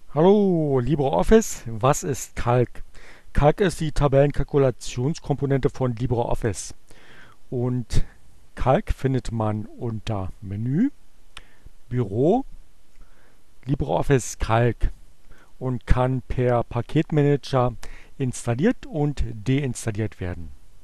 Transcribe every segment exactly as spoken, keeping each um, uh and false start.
Hallo, LibreOffice, was ist Calc? Calc ist die Tabellenkalkulationskomponente von LibreOffice. Und Calc findet man unter Menü, Büro, LibreOffice Calc und kann per Paketmanager installiert und deinstalliert werden.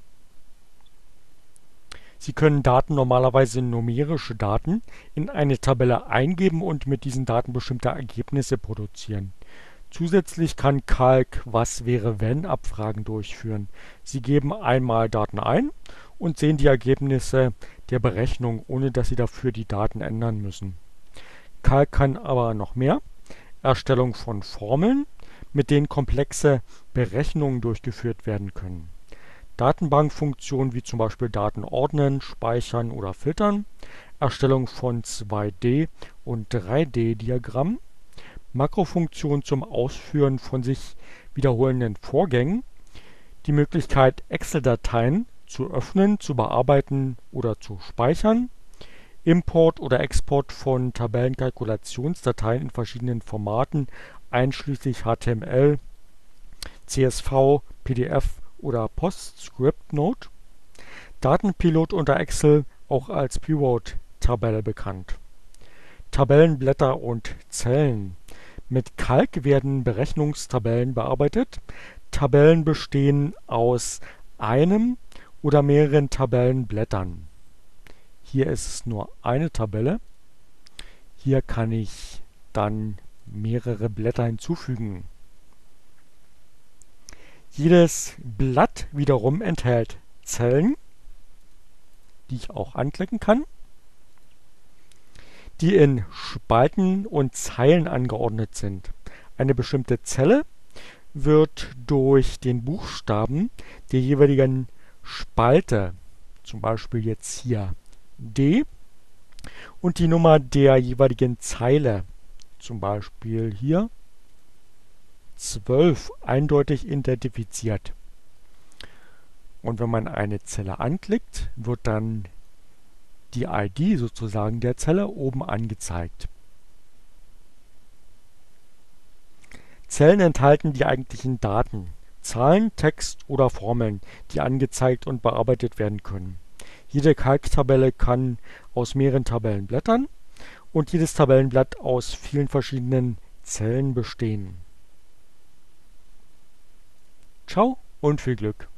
Sie können Daten, normalerweise numerische Daten, in eine Tabelle eingeben und mit diesen Daten bestimmte Ergebnisse produzieren. Zusätzlich kann Calc Was-wäre-wenn-Abfragen durchführen. Sie geben einmal Daten ein und sehen die Ergebnisse der Berechnung, ohne dass Sie dafür die Daten ändern müssen. Calc kann aber noch mehr: Erstellung von Formeln, mit denen komplexe Berechnungen durchgeführt werden können. Datenbankfunktionen wie zum Beispiel Daten ordnen, speichern oder filtern, Erstellung von zwei D- und drei D-Diagrammen, Makrofunktionen zum Ausführen von sich wiederholenden Vorgängen, die Möglichkeit, Excel-Dateien zu öffnen, zu bearbeiten oder zu speichern, Import oder Export von Tabellenkalkulationsdateien in verschiedenen Formaten, einschließlich H T M L, C S V, P D F oder PostScript-Note, Datenpilot unter Excel, auch als Pivot-Tabelle bekannt. Tabellenblätter und Zellen. Mit Calc werden Berechnungstabellen bearbeitet. Tabellen bestehen aus einem oder mehreren Tabellenblättern. Hier ist es nur eine Tabelle. Hier kann ich dann mehrere Blätter hinzufügen. Jedes Blatt wiederum enthält Zellen, die ich auch anklicken kann, die in Spalten und Zeilen angeordnet sind. Eine bestimmte Zelle wird durch den Buchstaben der jeweiligen Spalte, zum Beispiel jetzt hier D, und die Nummer der jeweiligen Zeile, zum Beispiel hier zwölf, eindeutig identifiziert. Und wenn man eine Zelle anklickt, wird dann die I D sozusagen der Zelle oben angezeigt. Zellen enthalten die eigentlichen Daten, Zahlen, Text oder Formeln, die angezeigt und bearbeitet werden können. Jede Calc-Tabelle kann aus mehreren Tabellenblättern und jedes Tabellenblatt aus vielen verschiedenen Zellen bestehen. Ciao und viel Glück!